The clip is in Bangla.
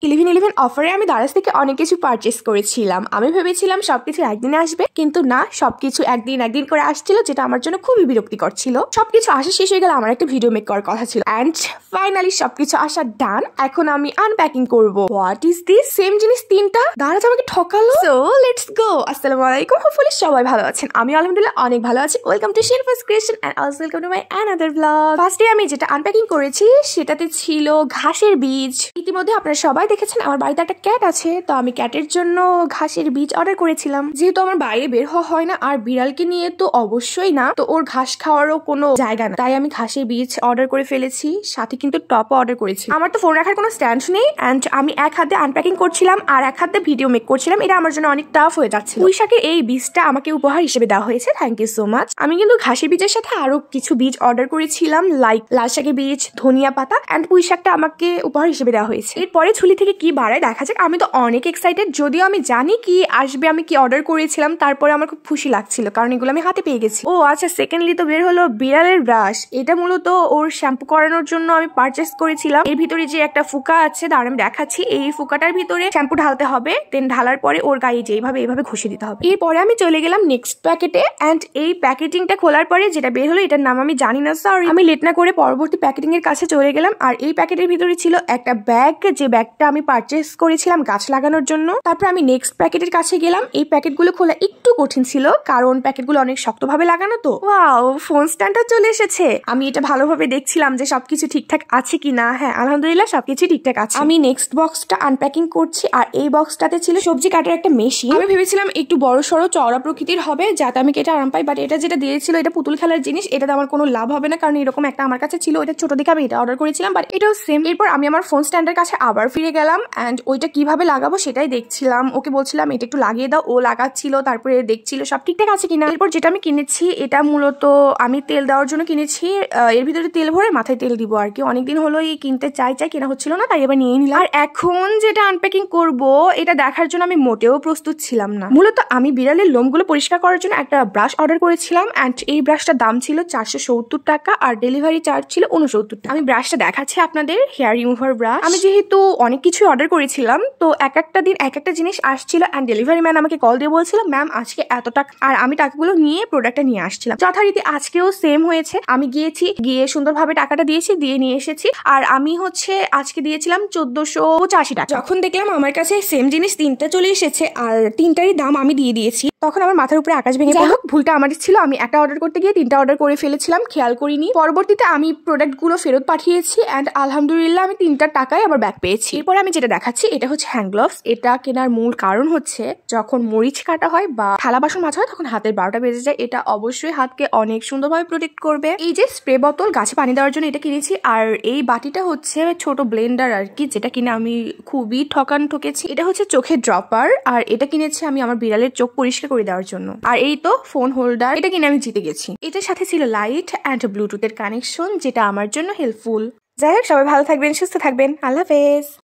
11/11 অফারে আমি দারাজ থেকে অনেক কিছু পারচেস করেছিলাম। আমি ভেবেছিলাম সবকিছু একদিনে আসবে, কিন্তু না, সবকিছু একদিন করে আসছিল, যেটা আমার জন্য খুবই বিরক্তিকর ছিল। সবকিছু আসা শেষ হয়ে গেলে আমার একটা ভিডিও মেক করার কথা ছিল, এন্ড ফাইনালি সবকিছু আসা ডান। এখন আমি আনপ্যাকিং করব। What is this? সেম জিনিস তিনটা। দারাজ আমাকে ঠকালো। So let's go. আসসালামু আলাইকুম, হোপফুলি সবাই ভালো আছেন। আমি আলহামদুলিল্লাহ অনেক ভালো আছি। ওয়েলকাম টু শেরফাস creation and also welcome to my another blog. ফার্স্টে আমি যেটা আনপ্যাকিং করেছি সেটাতে ছিল ঘাসের বীজ। ইতিমধ্যে আপনারা সবাই দেখেছেন আমার বাড়িতে একটা ক্যাট আছে, তো আমি ক্যাটের জন্য ঘাসের বীজ অর্ডার করেছিলাম। যেহেতু আমার বাইরে বের হওয়া হয় না, আর বিড়ালকে নিয়ে তো অবশ্যই না, তো ওর ঘাস খাওয়ারও কোনো জায়গা না, তাই আমি ঘাসের বীজ অর্ডার করে ফেলেছি। সাথে কিন্তু টপও অর্ডার করেছি। আমার তো ফোন রাখার কোনো স্ট্যান্ড নেই, এন্ড আমি এক হাতে আনপ্যাকিং করছিলাম আর এক হাতে ভিডিও মেক করছিলাম। এটা আমার জন্য অনেক টাফ হয়ে যাচ্ছে। পুঁই শাকের এই বীজটা আমাকে উপহার হিসেবে দেওয়া হয়েছে, থ্যাংক ইউ সো মাচ। আমি কিন্তু ঘাসের বীজের সাথে আরো কিছু বীজ অর্ডার করেছিলাম, লাইক লাল শাকের বীজ, ধনিয়া পাতা, এন্ড পুঁই শাকটা আমাকে উপহার হিসেবে দেওয়া হয়েছে। এরপরে ঝুলি থেকে কি বাড়ায় দেখা যাক। আমি তো অনেক এক্সাইটেড, যদিও আমি জানি কি আসবে, আমি কি অর্ডার করেছিলাম। তারপরে আমার খুব খুশি লাগছিল কারণ এগুলো আমি হাতে পেয়ে গেছি। ও আচ্ছা, সেকেন্ডলি তো বের হলো বিড়ালের ব্রাশ। এটা মূলত ওর শ্যাম্পু করানোর জন্য আমি পারচেস করেছিলাম। এর ভিতরে যে একটা ফুকা আছে, দাঁড়ান আমি দেখাচ্ছি। এই ফুকাটার ভিতরে শ্যাম্পু ঢালতে হবে, দেন ঢালার পরে ওর গায়ে যে এইভাবে ঘষে দিতে হবে। এরপরে আমি চলে গেলাম নেক্সট প্যাকেটে, এন্ড এই প্যাকেটিংটা খোলার পরে যেটা বের হলো এটার নাম আমি জানি না, সরি। আমি লেট না করে পরবর্তী প্যাকেটিং এর কাছে চলে গেলাম। আর এই প্যাকেটের ভিতরে ছিল একটা ব্যাগ, যে ব্যাগটা আমি পারচেস করেছিলাম গাছ লাগানোর জন্য। তারপর আমি নেক্সট প্যাকেটের কাছে গেলাম। এই প্যাকেটগুলো খোলা একটু কঠিন ছিল কারণ প্যাকেটগুলো অনেক শক্তভাবে লাগানো। তো ওয়াও, ফোন স্ট্যান্ডটা চলে এসেছে। আমি এটা ভালোভাবে দেখছিলাম যে সবকিছু ঠিকঠাক আছে কিনা। হ্যাঁ, আলহামদুলিল্লাহ সবকিছু ঠিকঠাক আছে। আমি নেক্সট বক্সটা আনপ্যাকিং করছি, আর এই বক্সটাতে ছিল সবজি কাটার একটা মেশিন। আমি ভেবেছিলাম একটু বড় সড়ো চওড়া প্রকৃতির হবে, যাতে আমি কেটে আরাম পাই, বাট এটা যেটা দিয়েছিল এটা পুতুল খেলার জিনিস। এটাতে আমার কোনো লাভ হবে না, কারণ এরকম একটা আমার কাছে ছিল, এটা ছোট দেখে আমি এটা অর্ডার করেছিলাম, বাট এটাও সেম। এরপর আমি আমার ফোন স্ট্যান্ডের কাছে আবার ফিরে গেলাম, এন্ড ওইটা কিভাবে লাগাবো সেটাই দেখছিলাম। ওকে বলছিলাম এটা একটু লাগিয়ে দাও, ও লাগাচ্ছিল, তারপরে দেখছিল সব ঠিকঠাক আছে কিনা। এরপর যেটা আমি কিনেছি, এটা মূলত আমি তেল দেওয়ার জন্য কিনেছি। এর ভিতরে তেল ভরে মাথায় তেল দিব আর কি। অনেকদিন হলো এই কিনতে চাই কেনা হচ্ছিল না, তাই এবার নিয়ে নিলাম। আর এখন যেটা আনপ্যাকিং করব, এটা দেখার জন্য আমি মোটেও প্রস্তুত ছিলাম না। মূলত আমি বিড়ালের লোমগুলো পরিষ্কার করার জন্য একটা ব্রাশ অর্ডার করেছিলাম, এন্ড এই ব্রাশটার দাম ছিল 470 টাকা, আর ডেলিভারি চার্জ ছিল 69 টাকা। আমি ব্রাশটা দেখাচ্ছি আপনাদের, হেয়ার রিমুভার ব্রাশ। আমি যেহেতু অনেক কিছু অর্ডার করেছিলাম, তো এক একটা দিন এক একটা জিনিস আসছিল, এন্ড ডেলিভারি ম্যান আমাকে কল দিয়ে বলছিল ম্যাম আজকে এত টাকা, আর আমি টাকাগুলো নিয়ে প্রোডাক্টটা নিয়ে আসছিলাম। যথারীতি আজকেও সেম হয়েছে। আমি গিয়ে সুন্দরভাবে টাকাটা দিয়ে নিয়ে এসেছি। আর আমি আজকে দিয়েছিলাম 1485 টাকা। যখন দেখলাম আমার কাছে সেম জিনিস তিনটা চলে এসেছে, আর তিনটারই দাম আমি দিয়ে দিয়েছি, তখন আমার মাথার উপরে আকাশ ভেঙে পড়ল। ভুলটা আমার ছিল, আমি একটা অর্ডার করতে গিয়ে তিনটা অর্ডার করে ফেলেছিলাম, খেয়াল করিনি। পরবর্তীতে আমি প্রোডাক্টগুলো ফেরত পাঠিয়েছি, এন্ড আলহামদুলিল্লাহ আমি 3টার টাকায় আবার ব্যাক পেয়েছি। এরপরে আমি যেটা দেখাচ্ছি, এটা হচ্ছে হ্যান্ড গ্লাভস। এটা কেনার মূল কারণ হচ্ছে যখন মরিচ কাটা হয় বা থালা বাসন মাজা হয়, তখন হাতের 12টা বেজে যায়। এটা অবশ্যই হাতকে অনেক সুন্দরভাবে প্রোটেক্ট করবে। এই যে স্প্রে বোতল, গাছে পানি দেওয়ার জন্য এটা কিনেছি। আর এই বাটিটা হচ্ছে ছোট ব্লেন্ডার আর কি, যেটা কিনে আমি খুবই ঠকেছি। এটা হচ্ছে চোখের ড্রপার, আর এটা কিনেছি আমি আমার বিড়ালের চোখ পরিষ্কার করে দেওয়ার জন্য। আর এই তো ফোন হোল্ডার, এটা কিনে আমি জিতে গেছি। এটার সাথে ছিল লাইট অ্যান্ড ব্লুটুথের কানেকশন, যেটা আমার জন্য হেল্পফুল। যাই হোক, সবাই ভালো থাকবেন, সুস্থ থাকবেন, আল্লাহ হাফেজ।